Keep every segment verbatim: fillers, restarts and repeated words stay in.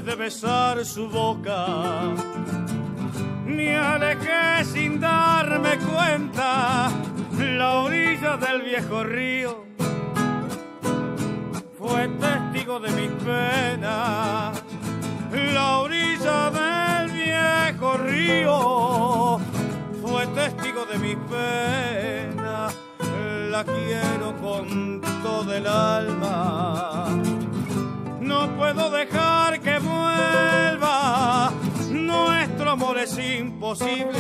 de besar su boca, me alejé sin darme cuenta. La orilla del viejo río fue testigo de mis penas. La orilla del viejo río fue testigo de mis penas. La quiero con todo el alma. No puedo dejar que vuelva. Nuestro amor es imposible.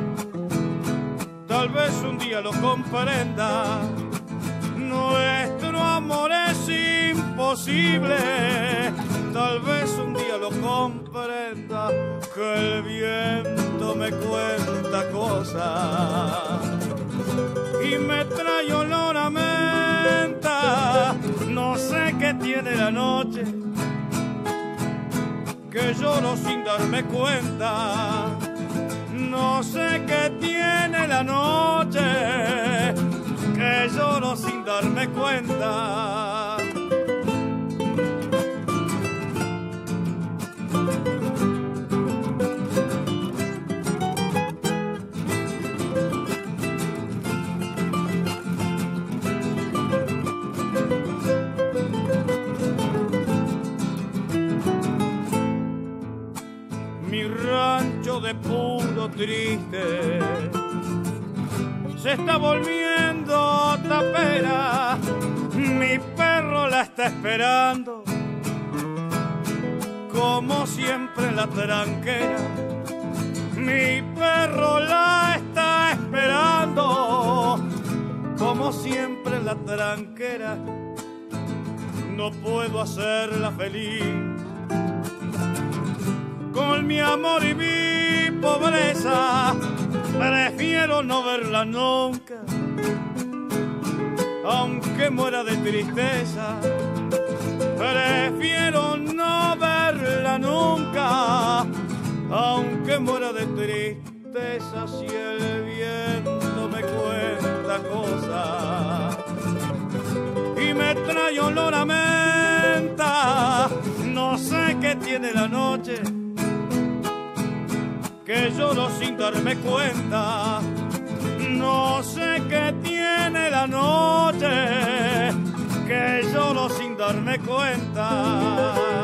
Tal vez un día lo comprenda. Nuestro amor es imposible. Tal vez un día lo comprenda. Que el viento me cuenta cosas y me trae olor a menta. No sé qué tiene la noche, que lloro sin darme cuenta. No sé qué tiene la noche, que lloro sin darme cuenta. De puro triste se está volviendo tapera. Mi perro la está esperando, como siempre en la tranquera. Mi perro la está esperando, como siempre en la tranquera. No puedo hacerla feliz con mi amor y mi pobreza. Prefiero no verla nunca, aunque muera de tristeza. Prefiero no verla nunca, aunque muera de tristeza. Si el viento me cuenta cosas y me trae olor a menta. No sé qué tiene la noche, que lloro sin darme cuenta. No sé qué tiene la noche, que lloro sin darme cuenta.